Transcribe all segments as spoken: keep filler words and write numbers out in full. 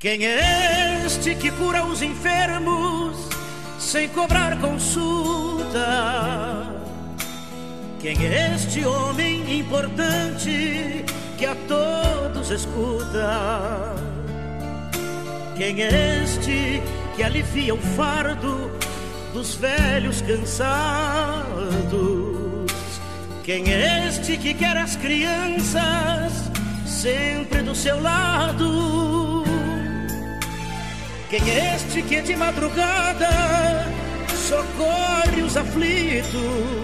Quem é este que cura os enfermos sem cobrar consulta? Quem é este homem importante que a todos escuta? Quem é este que alivia o fardo dos velhos cansados? Quem é este que quer as crianças sempre do seu lado? Quem é este que de madrugada socorre os aflitos?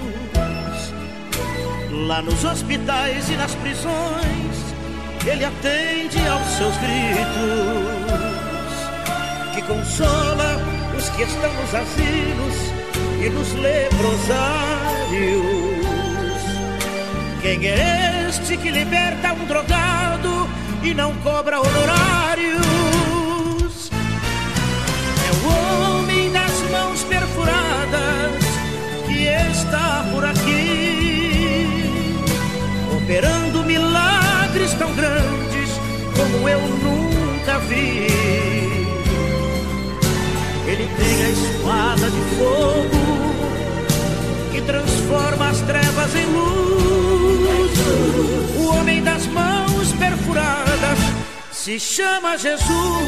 Lá nos hospitais e nas prisões ele atende aos seus gritos, que consola os que estão nos asilos e nos leprosários. Quem é este que liberta um drogado e não cobra honorários? É o homem das mãos perfuradas que está por aqui, operando milagres tão grandes como eu nunca vi. Ele tem a espada de fogo que transforma as trevas em luz. O homem das mãos perfuradas se chama Jesus.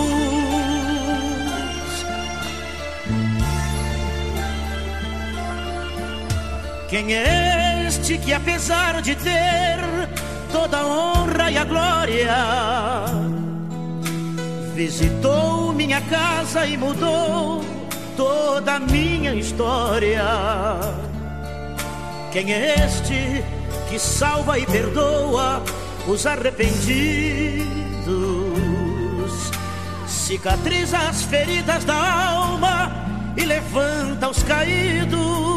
Quem é este que, apesar de ter toda a honra e a glória, visitou minha casa e mudou toda a minha história? Quem é este que salva e perdoa os arrependidos, cicatriza as feridas da alma e levanta os caídos?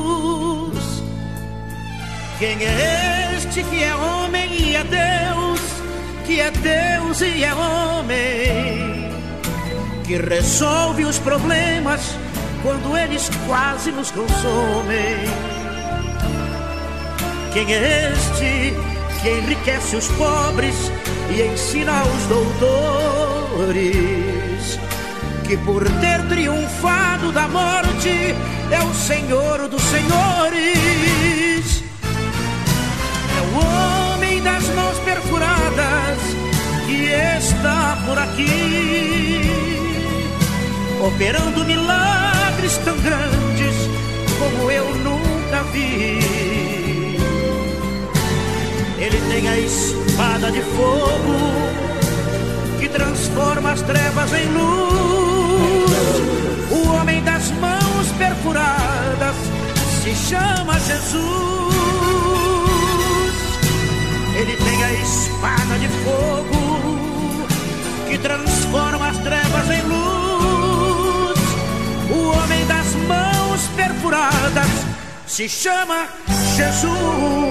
Quem é este que é homem e é Deus, que é Deus e é homem, que resolve os problemas quando eles quase nos consomem? Quem é este que enriquece os pobres e ensina aos doutores, que por ter triunfado da morte é o Senhor dos senhores? É o homem das mãos perfuradas que está por aqui, operando milagres tão grandes como eu nunca vi. Ele tem a espada de fogo que transforma as trevas em luz. O homem das mãos perfuradas se chama Jesus. Ele tem a espada de fogo que transforma as trevas em luz. O homem das mãos perfuradas se chama Jesus.